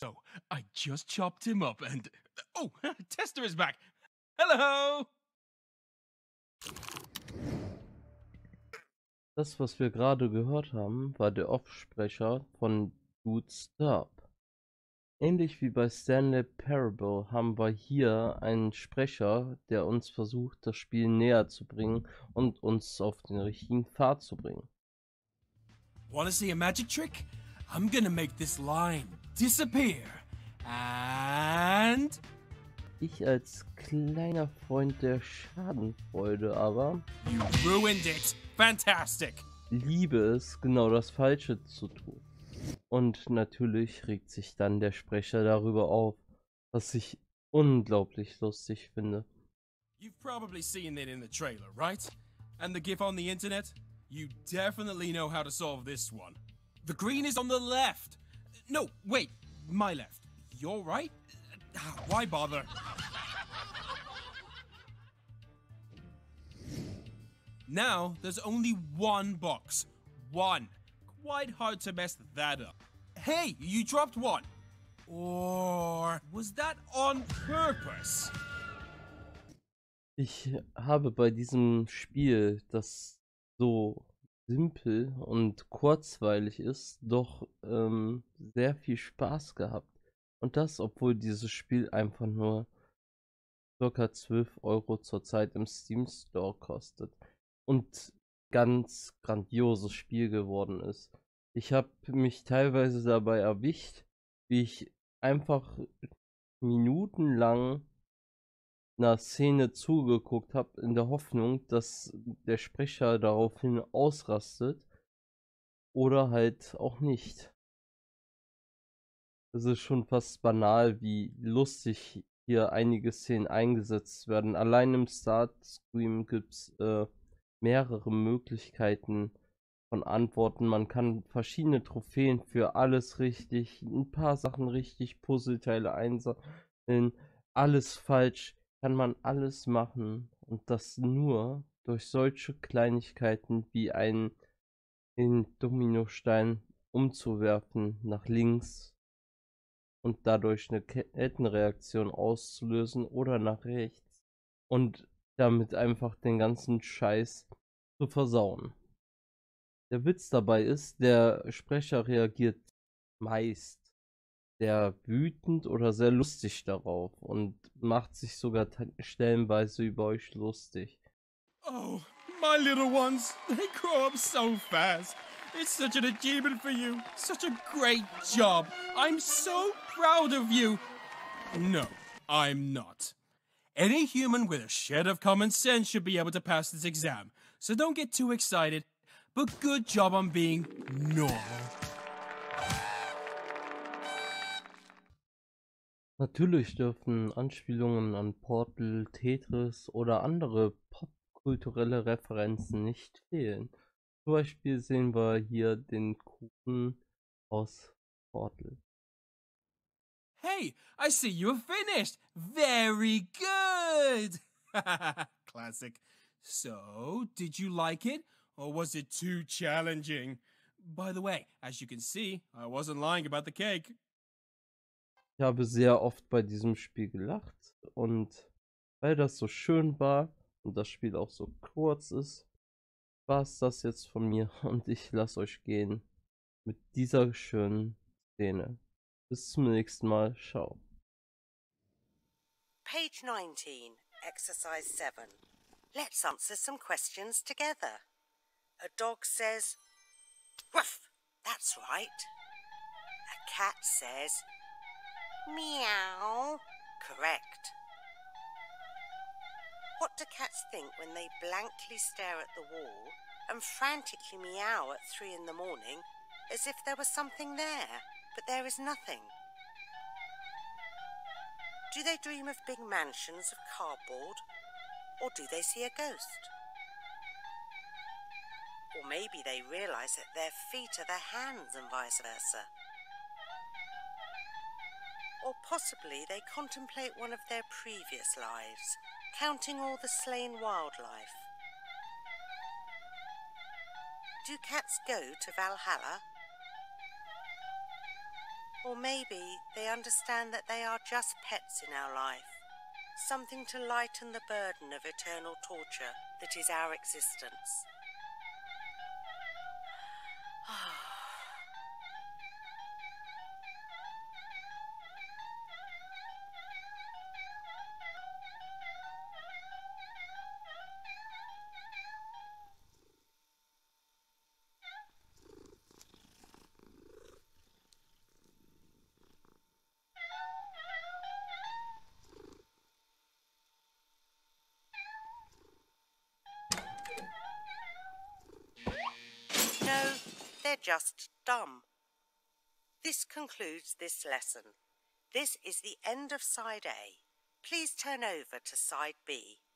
So, I just chopped him up and... Oh, Tester is back. Hello! Das, was wir gerade gehört haben, war der Offsprecher von Dude Stop. Ähnlich wie bei Stanley Parable haben wir hier einen Sprecher, der uns versucht, das Spiel näher zu bringen und uns auf den richtigen Pfad zu bringen. Wanna see a magic trick? I'm gonna make this line disappear. And... Ich als kleiner Freund der Schadenfreude aber You ruined it! Fantastic! liebe es, genau das Falsche zu tun. Und natürlich regt sich dann der Sprecher darüber auf, was ich unglaublich lustig finde. You've probably seen it in the trailer, right? And the GIF on the internet? You definitely know how to solve this one. The green is on the left! No, wait, my left. Your right? Why bother? Now, there's only one box. One. Quite hard to mess that up. Hey, you dropped one. Or was that on purpose? Ich habe bei diesem Spiel, das so simpel und kurzweilig ist, doch sehr viel Spaß gehabt. Und das, obwohl dieses Spiel einfach nur ca. 12 Euro zurzeit im Steam Store kostet. Und ganz grandioses Spiel geworden ist. Ich habe mich teilweise dabei erwischt, wie ich einfach minutenlang einer Szene zugeguckt habe, in der Hoffnung, dass der Sprecher daraufhin ausrastet oder halt auch nicht. Es ist schon fast banal, wie lustig hier einige Szenen eingesetzt werden. Allein im Startscreen gibt es mehrere Möglichkeiten von Antworten. Man kann verschiedene Trophäen für alles richtig, ein paar Sachen richtig, Puzzleteile einsammeln, alles falsch, kann man alles machen. Und das nur durch solche Kleinigkeiten wie einen Dominostein umzuwerfen nach links und dadurch eine Kettenreaktion auszulösen oder nach rechts und damit einfach den ganzen Scheiß zu versauen. Der Witz dabei ist, der Sprecher reagiert meist sehr wütend oder sehr lustig darauf und macht sich sogar stellenweise über euch lustig. Oh, my little ones, they grow up so fast. It's such an achievement for you. Such a great job. I'm so proud of you. No, I'm not. Any human with a shred of common sense should be able to pass this exam. So don't get too excited. But good job on being normal. Natürlich dürfen Anspielungen an Portal, Tetris oder andere popkulturelle Referenzen nicht fehlen. Zum Beispiel sehen wir hier den Kuchen aus Portal. Hey, I see you're finished. Very good. Classic. So, did you like it? Or was it too challenging? By the way, as you can see, I wasn't lying about the cake. Ich habe sehr oft bei diesem Spiel gelacht und weil das so schön war und das Spiel auch so kurz ist, war es das jetzt von mir und ich lasse euch gehen mit dieser schönen Szene. Bis zum nächsten Mal. Ciao. Page 19, Exercise 7. Let's answer some questions together. A dog says, "Ruff, that's right." A cat says, "Meow." Correct. What do cats think when they blankly stare at the wall and frantically meow at 3 in the morning as if there was something there, but there is nothing? Do they dream of big mansions of cardboard, or do they see a ghost? Or maybe they realise that their feet are their hands and vice versa. Or possibly they contemplate one of their previous lives, counting all the slain wildlife. Do cats go to Valhalla? Or maybe they understand that they are just pets in our life, something to lighten the burden of eternal torture that is our existence. No, they're just dumb. This concludes this lesson. This is the end of Side A. Please turn over to Side B.